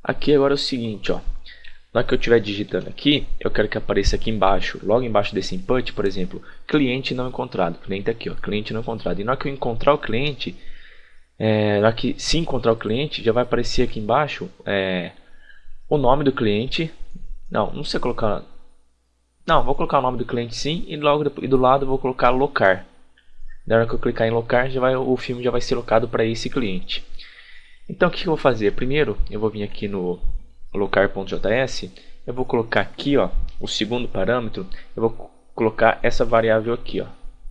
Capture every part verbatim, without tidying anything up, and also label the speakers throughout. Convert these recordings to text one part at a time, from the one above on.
Speaker 1: Aqui agora é o seguinte, ó. Na hora que eu estiver digitando aqui, eu quero que apareça aqui embaixo, logo embaixo desse input, por exemplo, cliente não encontrado. Cliente aqui, ó, cliente não encontrado. E na hora que eu encontrar o cliente, é, na hora que se encontrar o cliente, já vai aparecer aqui embaixo é, o nome do cliente. Não, não sei colocar. Não, vou colocar o nome do cliente sim, e logo e do lado eu vou colocar locar. Na hora que eu clicar em locar, já vai, o filme já vai ser locado para esse cliente. Então o que eu vou fazer? Primeiro eu vou vir aqui no locar.js, eu vou colocar aqui, ó, o segundo parâmetro, eu vou colocar essa variável aqui, ó.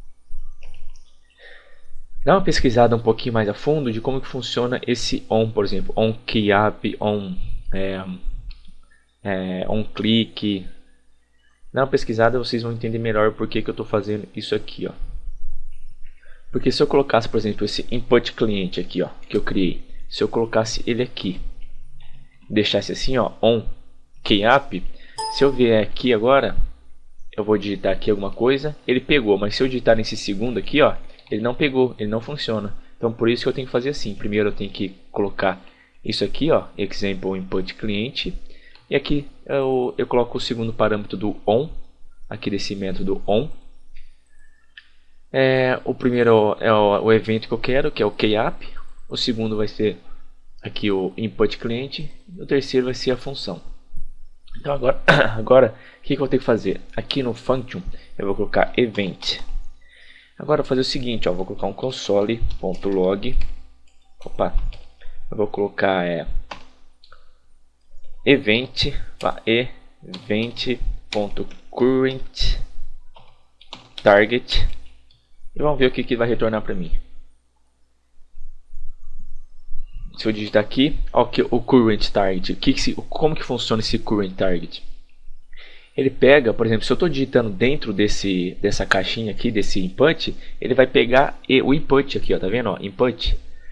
Speaker 1: Dá uma pesquisada um pouquinho mais a fundo de como que funciona esse on, por exemplo, on keyup, on é, é, on click. Dá uma pesquisada, vocês vão entender melhor por que que eu estou fazendo isso aqui, ó. Porque se eu colocasse, por exemplo, esse input cliente aqui, ó, que eu criei, se eu colocasse ele aqui, deixasse assim, ó, on keyup, se eu vier aqui agora, eu vou digitar aqui alguma coisa, ele pegou, mas se eu digitar nesse segundo aqui, ó, ele não pegou, ele não funciona. Então por isso que eu tenho que fazer assim. Primeiro eu tenho que colocar isso aqui, ó, example input cliente, e aqui eu, eu coloco o segundo parâmetro do on, aqui desse método on. É, o primeiro é o, o evento que eu quero, que é o keyup. O segundo vai ser aqui o input cliente. E o terceiro vai ser a função. Então agora, agora o que, que eu vou ter que fazer? Aqui no function eu vou colocar event. Agora eu vou fazer o seguinte, ó, vou colocar um console.log. Opa, eu vou colocar é, event, event.current target. E vamos ver o que, que vai retornar para mim. Se eu digitar aqui, ó, o current target, que que se, como que funciona esse current target? Ele pega, por exemplo, se eu estou digitando dentro desse, dessa caixinha aqui, desse input, ele vai pegar o input aqui, ó, tá vendo? Ó, input.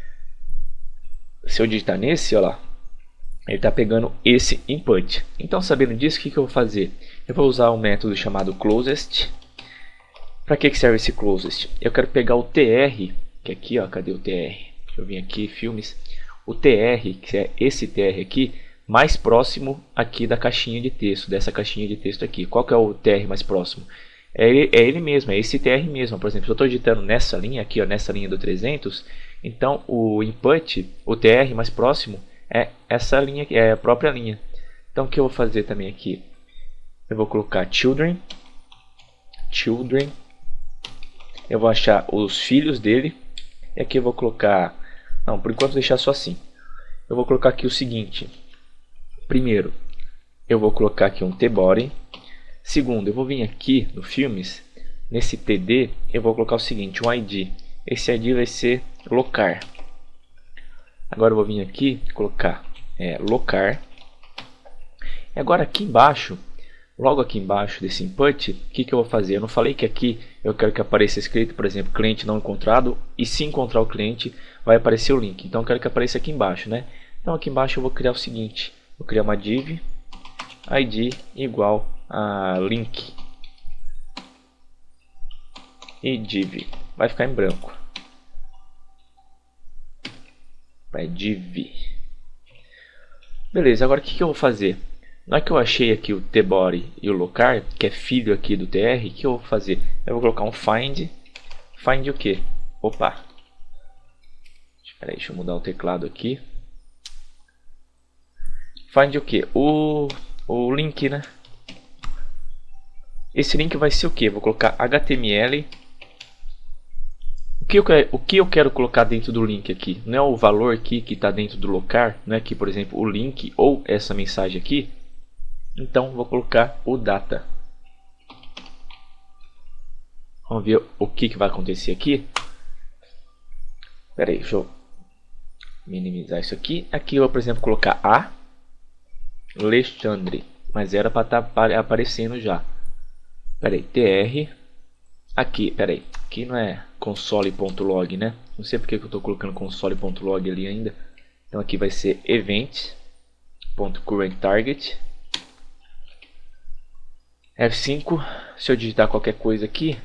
Speaker 1: Se eu digitar nesse, ó lá, ele está pegando esse input. Então, sabendo disso, o que, que eu vou fazer? Eu vou usar um método chamado closest. Para que, que serve esse closest? Eu quero pegar o tr, que é aqui, ó, cadê o tr? Deixa eu vir aqui, filmes. O tr, que é esse tr aqui, mais próximo aqui da caixinha de texto, dessa caixinha de texto aqui. Qual que é o tr mais próximo? É ele, é ele mesmo, é esse tr mesmo. Por exemplo, se eu estou digitando nessa linha aqui, ó, nessa linha do trezentos, então o input, o tr mais próximo, é essa linha aqui, é a própria linha. Então o que eu vou fazer também aqui? Eu vou colocar children, children. Eu vou achar os filhos dele. E aqui eu vou colocar... Não, por enquanto vou deixar só assim. Eu vou colocar aqui o seguinte. Primeiro, eu vou colocar aqui um tbody. Segundo, eu vou vir aqui no filmes. Nesse td, eu vou colocar o seguinte, um id. Esse id vai ser locar. Agora eu vou vir aqui colocar é, locar. E agora aqui embaixo... Logo aqui embaixo desse input, o que, que eu vou fazer? Eu não falei que aqui eu quero que apareça escrito, por exemplo, cliente não encontrado, e se encontrar o cliente, vai aparecer o link. Então eu quero que apareça aqui embaixo, né? Então aqui embaixo eu vou criar o seguinte, vou criar uma div, id igual a link, e div, vai ficar em branco, vai div. Beleza, agora o que, que eu vou fazer? Na hora que eu achei aqui o tbody e o locar, que é filho aqui do tr, o que eu vou fazer? Eu vou colocar um find. Find o que? Opa! Espera aí, deixa eu mudar o teclado aqui. Find o que? O, o link, né? Esse link vai ser o que? Vou colocar H T M L. O que, eu, o que eu quero colocar dentro do link aqui? Não é o valor aqui que está dentro do locar, não é aqui, por exemplo, o link ou essa mensagem aqui. Então vou colocar o data. Vamos ver o que, que vai acontecer aqui. Espera aí, deixa eu minimizar isso aqui. Aqui eu vou, por exemplo, colocar a Alexandre, mas era para estar tá aparecendo já. Espera aí, tr. Aqui, espera aí, aqui não é console.log, né? Não sei porque que eu estou colocando console.log ali ainda. Então aqui vai ser event.currentTarget. F cinco, se eu digitar qualquer coisa aqui,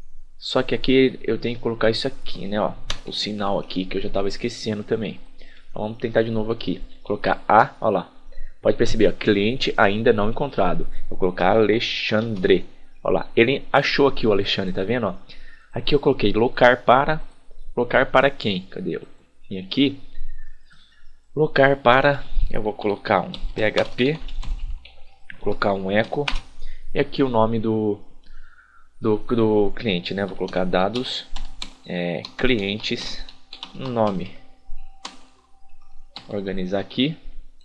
Speaker 1: só que aqui eu tenho que colocar isso aqui, né, ó, o sinal aqui que eu já estava esquecendo também. Então, vamos tentar de novo aqui. Colocar A, olha lá. Pode perceber, ó, cliente ainda não encontrado. Vou colocar Alexandre. Olha lá, ele achou aqui o Alexandre, tá vendo? Ó? Aqui eu coloquei locar para. Locar para quem? Cadê eu? Vim aqui. Locar para. Eu vou colocar um P H P. Colocar um echo. E aqui o nome do, do, do cliente, né? Vou colocar dados. É, clientes. Nome. Organizar aqui.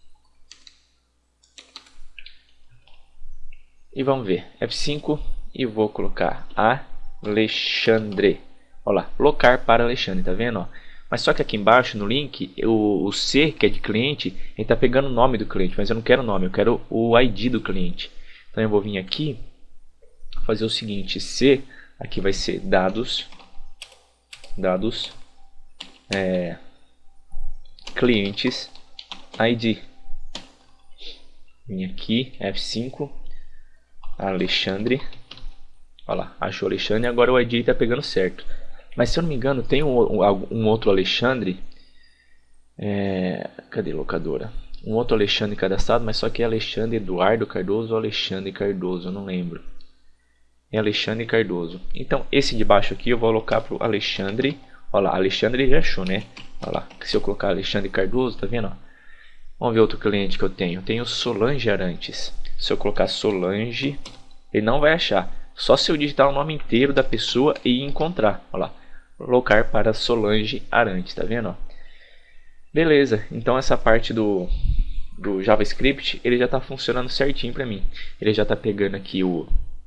Speaker 1: E vamos ver, F cinco e vou colocar Alexandre. Olha lá, locar para Alexandre, tá vendo? Ó? Mas só que aqui embaixo no link, o, o C, que é de cliente, ele está pegando o nome do cliente, mas eu não quero o nome, eu quero o I D do cliente. Então eu vou vir aqui, fazer o seguinte, C, aqui vai ser dados, dados, é, clientes, I D. Vim aqui, F cinco. Alexandre, olha lá, achou Alexandre, agora o I D está pegando certo. Mas se eu não me engano, tem um, um, um outro Alexandre, é, cadê locadora? Um outro Alexandre cadastrado, mas só que é Alexandre Eduardo Cardoso ou Alexandre Cardoso, eu não lembro. É Alexandre Cardoso. Então esse de baixo aqui eu vou alocar para o Alexandre, olha lá, Alexandre já achou, né? Olha lá, se eu colocar Alexandre Cardoso, tá vendo? Vamos ver outro cliente que eu tenho, eu tenho Solange Arantes. Se eu colocar Solange, ele não vai achar. Só se eu digitar o nome inteiro da pessoa e encontrar. Olha lá. Locar para Solange Arantes. Tá vendo? Ó? Beleza. Então essa parte do, do JavaScript, ele já está funcionando certinho para mim. Ele já está pegando aqui o,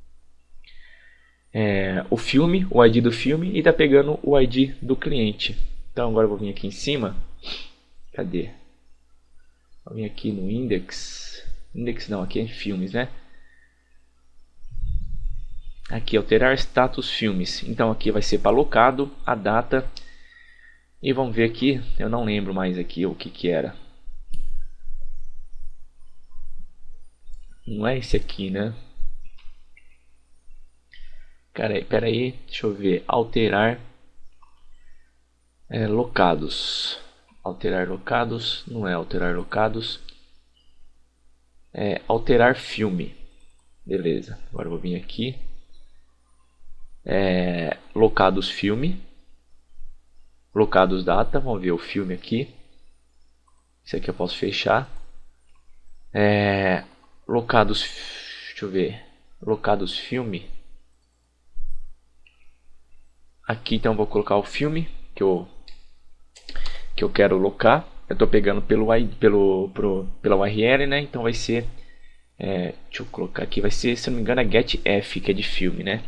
Speaker 1: é, o filme, o I D do filme. E está pegando o I D do cliente. Então agora eu vou vir aqui em cima. Cadê? Vou vir aqui no index. Index não, aqui é em filmes, né? Aqui, alterar status filmes. Então aqui vai ser para locado, a data. E vamos ver aqui, eu não lembro mais aqui o que que era. Não é esse aqui, né? Cara, espera aí, deixa eu ver. Alterar é, locados. Alterar locados, não é alterar locados. É, alterar filme. Beleza, agora eu vou vir aqui. É, locados filme. Locados data. Vamos ver o filme aqui. Esse aqui eu posso fechar. É, locados. Deixa eu ver. Locados filme. Aqui então eu vou colocar o filme que eu, que eu quero locar. Eu estou pegando pelo, pelo, pro, pela U R L, né? Então vai ser, é, deixa eu colocar aqui, vai ser, se não me engano, é getF, que é de filme, né?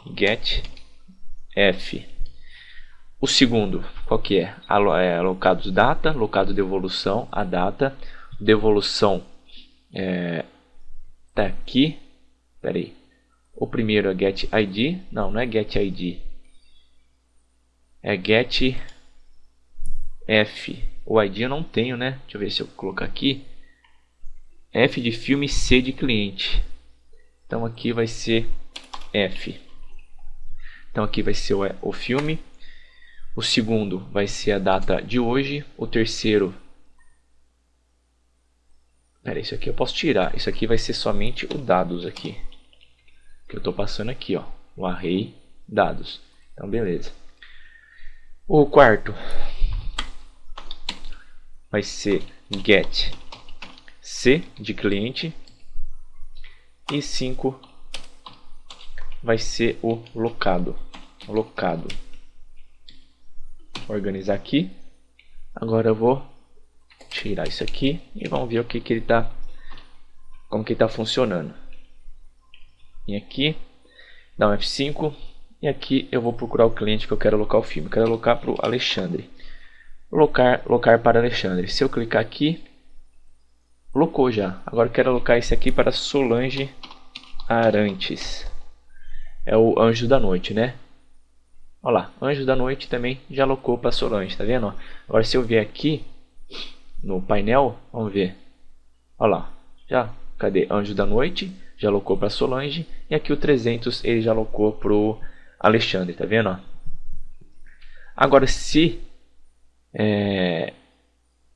Speaker 1: GetF. O segundo, qual que é? é locados data, locado devolução, a data, devolução, é, tá aqui, peraí. O primeiro é getID, não, não é getID, é getF. O I D eu não tenho, né? Deixa eu ver se eu colocar aqui. F de filme, C de cliente. Então aqui vai ser F. Então aqui vai ser o, o filme. O segundo vai ser a data de hoje. O terceiro... Pera, isso aqui eu posso tirar. Isso aqui vai ser somente o dados aqui. Que eu estou passando aqui, ó. O array dados. Então beleza. O quarto vai ser get C de cliente e cinco vai ser o locado. Locado. Vou organizar aqui. Agora eu vou tirar isso aqui e vamos ver o que que ele tá, como que está funcionando. E aqui dá um F cinco e aqui eu vou procurar o cliente que eu quero alocar o filme. Eu quero alocar para o Alexandre. Locar, locar para Alexandre. Se eu clicar aqui, locou já. Agora eu quero alocar esse aqui para Solange Arantes. É o Anjo da Noite, né? Olha lá, Anjo da Noite também já alocou para Solange, tá vendo? Agora se eu vier aqui no painel, vamos ver. Olha lá, já, cadê? Anjo da Noite, já alocou para Solange. E aqui o trezentos ele já alocou para o Alexandre, tá vendo? Agora se... É,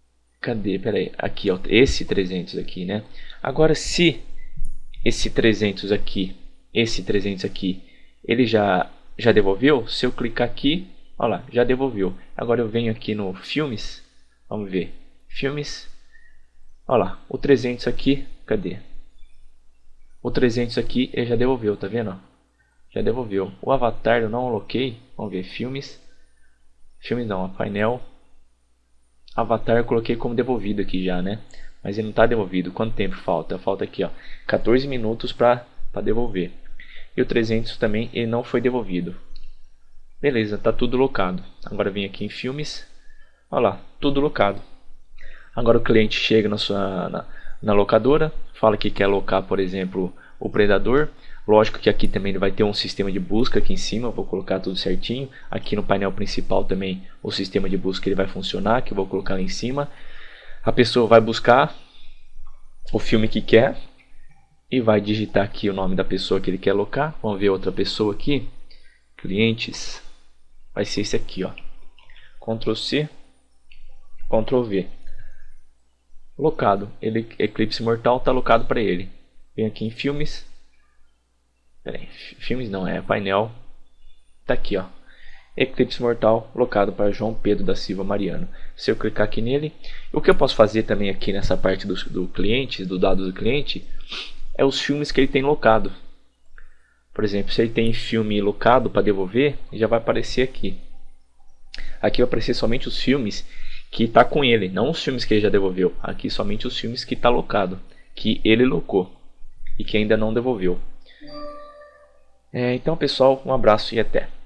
Speaker 1: Cadê? Pera aí. Aqui, ó, esse trezentos aqui, né? Agora, se esse trezentos aqui, esse trezentos aqui, ele já, já devolveu, se eu clicar aqui, olha lá, já devolveu. Agora eu venho aqui no filmes, vamos ver, filmes, olha lá, o trezentos aqui, cadê? O trezentos aqui, ele já devolveu, tá vendo? Já devolveu. O avatar eu não aloquei, vamos ver, filmes, filmes não, painel, avatar eu coloquei como devolvido aqui já, né? Mas ele não está devolvido. Quanto tempo falta? Falta aqui, ó, quatorze minutos para devolver. E o trezentos também ele não foi devolvido. Beleza, tá tudo locado. Agora vem aqui em filmes. Olha lá, tudo locado. Agora o cliente chega na sua na, na locadora, fala que quer alocar, por exemplo, o Predador. Lógico que aqui também ele vai ter um sistema de busca aqui em cima, eu vou colocar tudo certinho. Aqui no painel principal também o sistema de busca ele vai funcionar, que eu vou colocar lá em cima. A pessoa vai buscar o filme que quer e vai digitar aqui o nome da pessoa que ele quer alocar. Vamos ver outra pessoa aqui, clientes, vai ser esse aqui, ó. Ctrl C, Ctrl V. Locado, ele, Eclipse Mortal está locado para ele. Vem aqui em filmes. Pera aí, filmes não, é painel. Tá aqui, ó. Eclipse Mortal locado para João Pedro da Silva Mariano. Se eu clicar aqui nele, o que eu posso fazer também aqui nessa parte do, do cliente, do dado do cliente, é os filmes que ele tem locado. Por exemplo, se ele tem filme locado para devolver, já vai aparecer aqui. Aqui vai aparecer somente os filmes que está com ele, não os filmes que ele já devolveu. Aqui somente os filmes que está locado, que ele locou e que ainda não devolveu. É, então pessoal, um abraço e até.